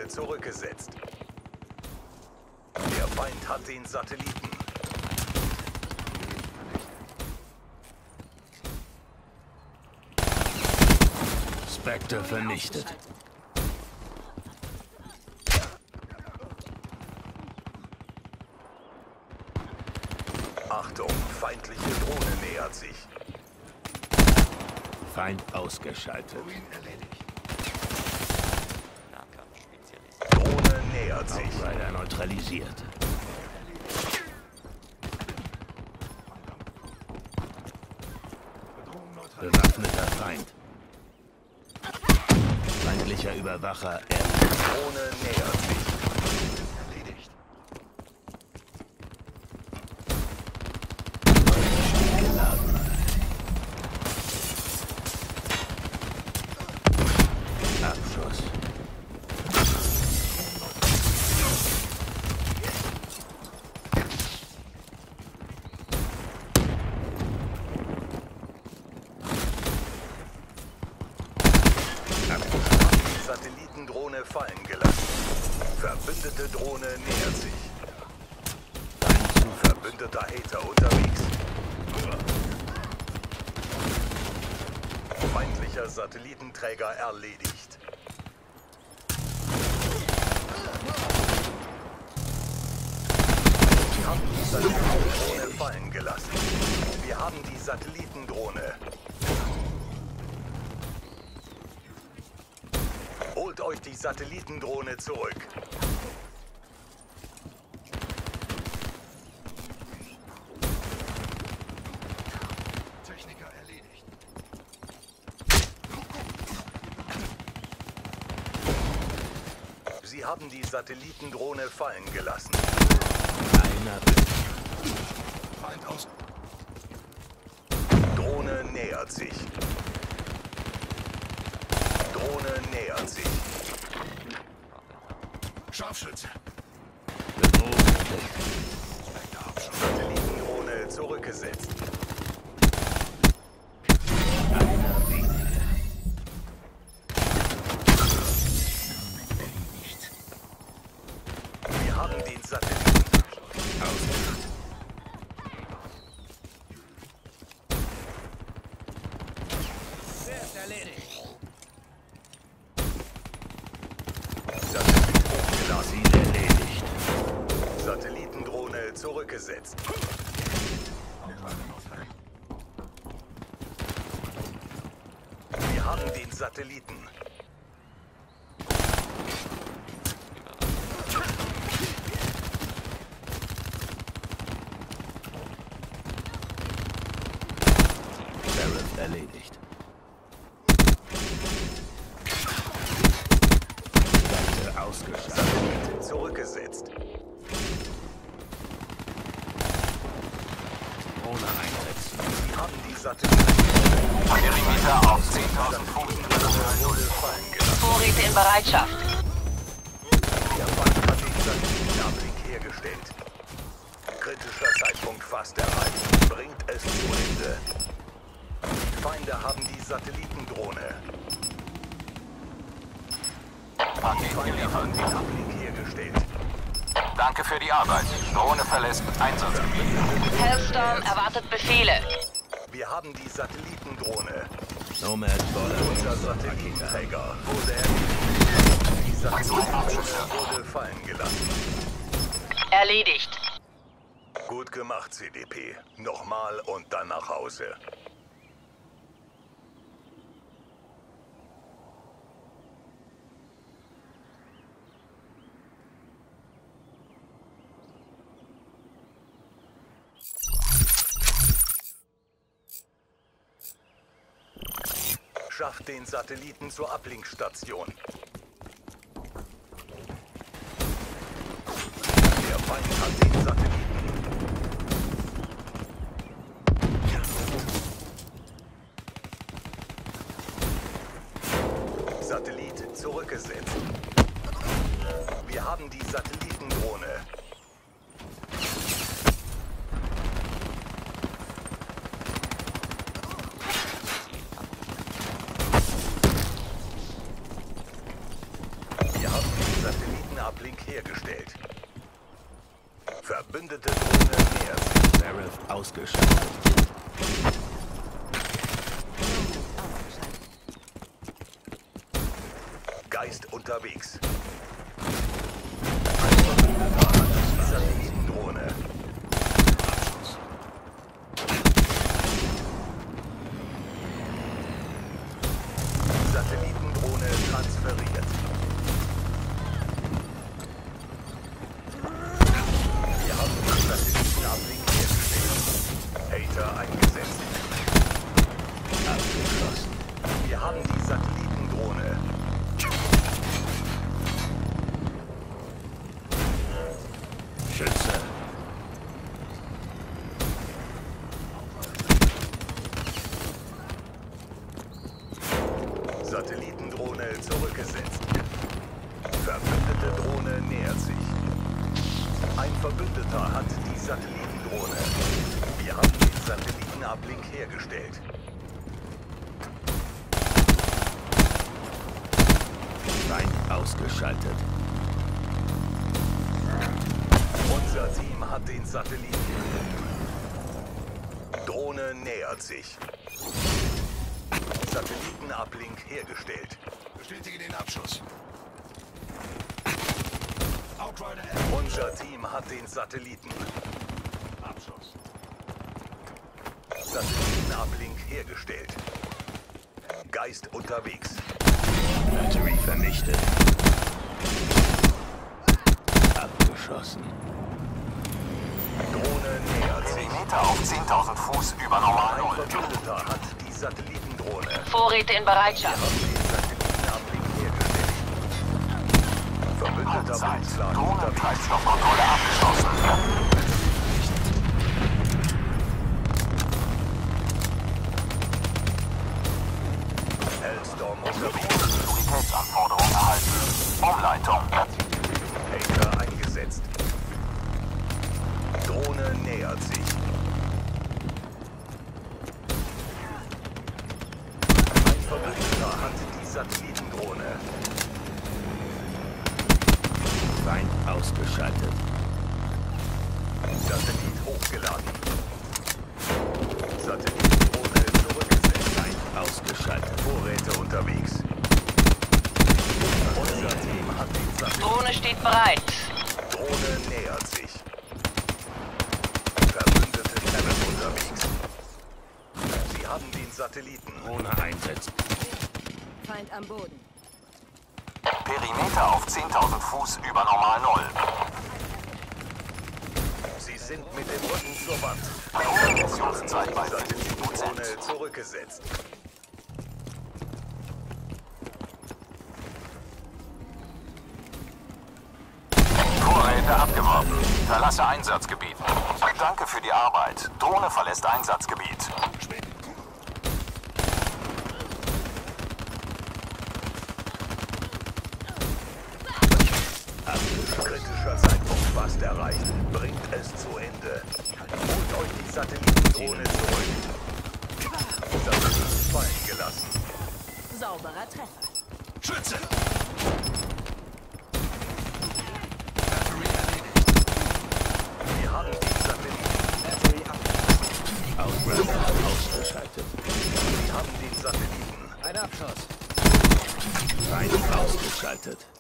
zurückgesetzt. Der Feind hat den Satelliten. Spectre vernichtet. Achtung, feindliche Drohne nähert sich. Feind ausgeschaltet. Drohne nähert sich. Outrider neutralisiert. Bewaffneter Feind. Feindlicher Überwacher erledigt. Drohne nähert sich. Erledigt. Geladen. Abschuss. Satellitendrohne fallen gelassen. Verbündete Drohne nähert sich. Verbündeter Hater unterwegs. Feindlicher Satellitenträger erledigt. Wir haben die Satellitendrohne fallen gelassen. Wir haben die Satellitendrohne. Holt euch die Satellitendrohne zurück. Techniker erledigt. Sie haben die Satellitendrohne fallen gelassen. Einer Feind aus. Drohne nähert sich. Drohne nähert sich. Scharfschütze. Satellitendrohne zurückgesetzt. Einer weniger. Wir haben den Satelliten. Ausgemacht. Satellit hochgeladen. Ziel erledigt. Satellitendrohne zurückgesetzt. Wir haben den Satelliten. Sheriff erledigt. Spectre ausgeschaltet. Satellit zurückgesetzt. Ohne einsetzen. Wir haben die Satelliten. Perimeter auf 10.000 Fuß. Wurde fallen gelassen. Vorräte in Bereitschaft. Der Feind hat den Satellitenablink hergestellt. Kritischer Zeitpunkt fast erreicht. Bringt es zu Ende. Die Feinde haben die Satellitendrohne. Die Paket Feinde geliefert. haben den Ablink hergestellt. Danke für die Arbeit. Drohne verlässt Einsatzgebiet. Hellstorm erwartet Befehle. Wir haben die Satellitendrohne. Nomad Dollar. Unser Satellitenträger wurde erledigt. Die Satellitendrohne wurde fallen gelassen. Erledigt. Gut gemacht, CDP. Nochmal und dann nach Hause. Schafft den Satelliten zur Ablinkstation. Der Feind hat den Satelliten. Satellit zurückgesetzt. Wir haben die Satellitendrohne. Wir haben die Satelliten. Verbündete Drohne nähert sich. Sheriff ausgeschaltet. Geist unterwegs. Ein Verbündeter hat die Satellitendrohne. Satellitendrohne transferiert. Wir haben den Satellitenablink hergestellt. Hater eingesetzt. Abgeschlossen. Wir haben die Satellitendrohne. Schütze. Satellitendrohne zurückgesetzt. Verbündete Drohne nähert sich. Ein Verbündeter hat die Satellitendrohne. Wir haben den Satellitenablink hergestellt. Feind ausgeschaltet. Unser Team hat den Satelliten. Drohne nähert sich. Satellitenablink hergestellt. Bestätige den Abschuss. Outrider Unser Team hat den Satelliten. Abschuss. Satellitenablink hergestellt. Geist unterwegs. Battery vernichtet. Abgeschossen. Drohne nähert sich. Perimeter auf 10.000 Fuß über normal Ein 0. Verbündeter hat die Satellitendrohne. Vorräte in Bereitschaft. Den Satellitenablink hergestellt. Verbündeter Zeit. Blutschlag unterwegs. Drohnentreibstoffkontrolle abgeschlossen. Hellstorm unterwegs. Prioritätsanforderungen erhalten. Umleitung. Hater eingesetzt. Drohne nähert sich. Ein Verbündeter hat die Satellitendrohne. Feind ausgeschaltet. Satellit hochgeladen. Satellitendrohne zurückgesetzt. Feind ausgeschaltet. Vorräte unterwegs. Unser Team hat den Satelliten. Drohne steht bereit. Drohne nähert sich. Verbündete Terran unterwegs. Sie haben den Satelliten. Drohne einsetzen. Feind am Boden. Perimeter auf 10.000 Fuß über normal 0. Sie sind mit dem Rücken zur Wand. Kommunikationszeit bei 50%. Satellitendrohne zurückgesetzt. Vorräte abgeworfen. Verlasse Einsatzgebiet. Danke für die Arbeit. Drohne verlässt Einsatzgebiet. Kritischer Zeitpunkt fast erreicht. Bringt es zu Ende. Holt euch die Satellitendrohne zurück. Satellit fallen gelassen. Sauberer Treffer. Schütze! Battery erledigt. Wir haben die Satelliten. Outlander ausgeschaltet. Sie haben den Satelliten. Ein Abschuss. Feind ausgeschaltet.